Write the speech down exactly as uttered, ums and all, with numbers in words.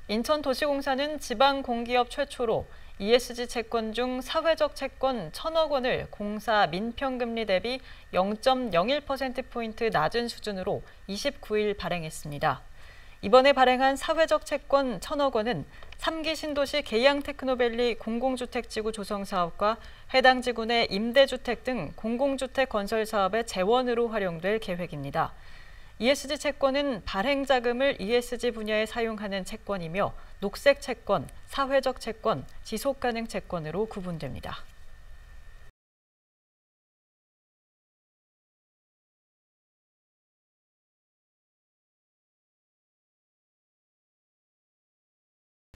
인천도시공사는 지방공기업 최초로 이에스지 채권 중 사회적 채권 천억 원을 공사 민평금리 대비 영 점 영일 퍼센트포인트 낮은 수준으로 이십구 일 발행했습니다. 이번에 발행한 사회적 채권 천억 원은 삼 기 신도시 계양테크노밸리 공공주택지구 조성 사업과 해당 지구 내 임대주택 등 공공주택 건설 사업의 재원으로 활용될 계획입니다. 이에스지 채권은 발행 자금을 이에스지 분야에 사용하는 채권이며 녹색 채권, 사회적 채권, 지속가능 채권으로 구분됩니다.